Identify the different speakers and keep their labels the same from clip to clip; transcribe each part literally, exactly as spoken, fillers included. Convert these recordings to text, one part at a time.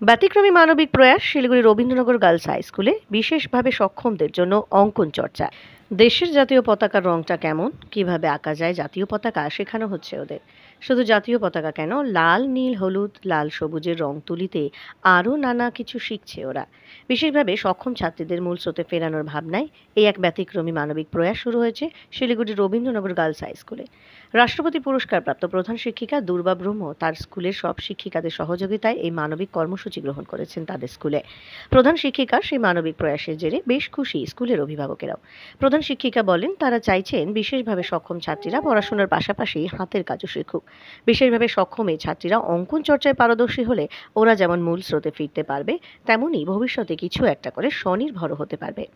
Speaker 1: ব্যতিক্রমী মানবিক প্রয়াস শিলিগুড়ি রবীন্দ্রনগর গার্লস হাই স্কুলে বিশেষভাবে সক্ষমদের জন্য অঙ্কন চর্চা। দেশের জাতীয় পতাকার রংটা কেমন, কিভাবে আঁকা যায় জাতীয় পতাকা শেখানো হচ্ছে ওদের। শুধু জাতীয় পতাকা কেন, লাল নীল হলুদ লাল সবুজের রং তুলিতে আরও নানা কিছু শিখছে ওরা। বিশেষভাবে সক্ষম ছাত্রীদের মূল স্রোতে ফেরানোর ভাবনায় এই এক ব্যতিক্রমী মানবিক প্রয়াস শুরু হয়েছে শিলিগুড়ি রবীন্দ্রনগর গার্লস হাই স্কুলে। রাষ্ট্রপতি পুরস্কারপ্রাপ্ত প্রধান শিক্ষিকা দুর্বা ব্রহ্ম তার স্কুলের সব শিক্ষিকাদের সহযোগিতায় এই মানবিক কর্মসূচি গ্রহণ করেছেন তাদের স্কুলে। প্রধান শিক্ষিকা সেই মানবিক প্রয়াসের জেরে বেশ খুশি স্কুলের অভিভাবকেরাও। প্রধান শিক্ষিকা বলেন, তারা চাইছেন বিশেষভাবে সক্ষম ছাত্রীরা পড়াশোনার পাশাপাশি হাতের কাজও শিখুক। বিশেষভাবে সক্ষম এই ছাত্রীরা অঙ্কন চর্চায় পারদর্শী হলে ওরা যেমন মূল স্রোতে ফিরতে পারবে, তেমনি ভবিষ্যতে কিছু একটা করে স্বনির্ভরও হতে পারবে।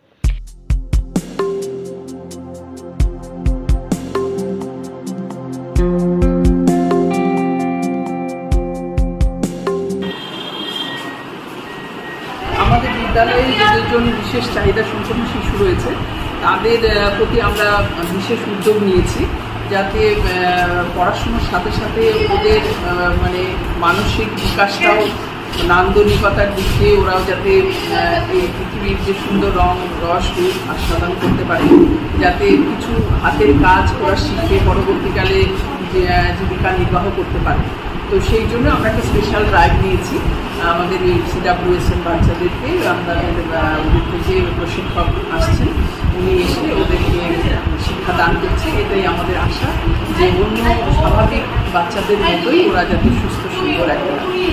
Speaker 2: আমাদের বিদ্যালয়ে যাদের জন্য বিশেষ চাহিদা সম্পন্ন শিশু রয়েছে তাদের প্রতি আমরা বিশেষ উদ্যোগ নিয়েছি, যাতে পড়াশোনার সাথে সাথে ওদের মানে মানসিক বিকাশটাও নান্দনিকতার দিক দিয়ে ওরাও যাতে এই পৃথিবীর যে সুন্দর রং রস রূপ আস্বাদন করতে পারে, যাতে কিছু হাতের কাজ ওরা শিখে পরবর্তীকালে জীবিকা নির্বাহ করতে পারে। তো সেই জন্য আমরা একটা স্পেশাল ড্রাইভ নিয়েছি। আমাদের এই সিডাব্লিউএসএম বাচ্চাদেরকে আমরা ওদের থেকে প্রশিক্ষক আসছেন, উনি এসে ওদেরকে শিক্ষাদান করছে। এটাই আমাদের আশা যে অন্য স্বাভাবিক বাচ্চাদের মতোই ওরা যাতে সুস্থ সুন্দর একটা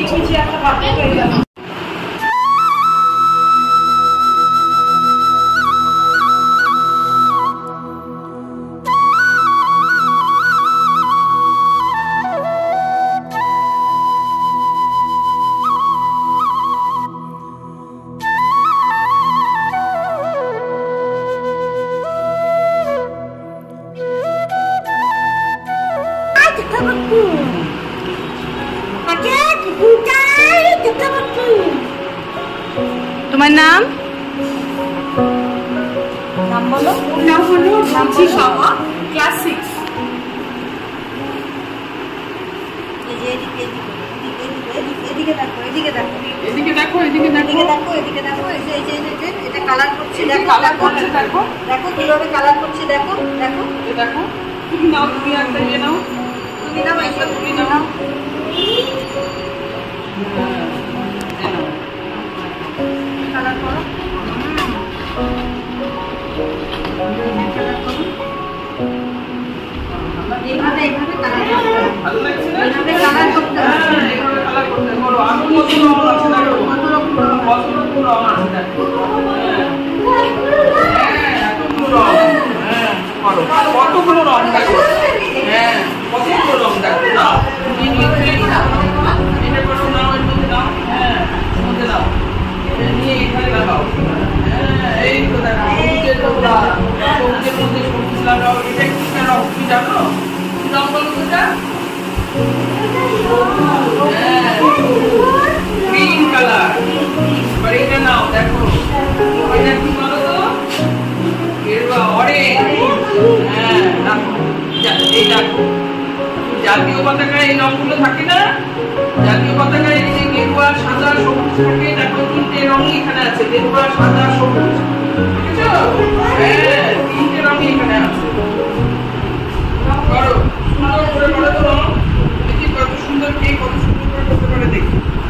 Speaker 3: তোমার নাম নাম বলো। নাম হলো নামছি শামা, ক্লাস সিক্স। এদিকে দেখো এদিকে দেখো
Speaker 2: এদিকে দেখো এদিকে
Speaker 3: দেখো এদিকে দেখো এই যে এই যে এটা কালার করছে, দেখো কালার করছে, দেখো দেখো কিভাবে কালার করছে, দেখো দেখো
Speaker 2: দেখো। তুমি নাও, তুমি একটা ইয়ে নাও,
Speaker 3: তুমি নাও, এইটা তুমি নাও। কালার করো, এইভাবে এইভাবে কালার করতে হবে।
Speaker 2: ভালো লাগছে না?
Speaker 3: এইভাবে কালার করতে হবে,
Speaker 2: এইভাবে কালার করতে হবে। বলো আর কত রং আছে দেখো, কত রকম কত রকম রং আছে দেখো। হ্যাঁ এতগুলো রং, হ্যাঁ করো কতগুলো রং দেখো, হ্যাঁ কতগুলো রং দেখো। নাও নিয়ে নিয়ে নাও, এটা করো, নাও এর মধ্যে নাও, হ্যাঁ মধ্যে নাও, নিয়ে এখানে লাগাও। হ্যাঁ এই তো দেখো সবুজের তোমরা সবুজের মধ্যে সবুজ লাগাও। এটা কি রং তুমি জানো? কি রং বলো তো এটা? Green colour. এবার এটা নাও, দেখো এটা কি বলো তো? গেরুয়া, অরেঞ্জ। হ্যাঁ দেখো এই দেখো জাতীয় পতাকায় এই রংগুলো থাকে না? জাতীয় পতাকায় এই যে গেরুয়া সাদা সবুজ থাকে, দেখো তিনটে রঙই এখানে আছে, গেরুয়া সাদা সবুজ, বুঝেছো? হ্যাঁ তিনটে রঙই এখানে আছে। করো সুন্দর করে করো তো রং, দেখি কত সুন্দর কে কত সুন্দর করে করতে পারে দেখি।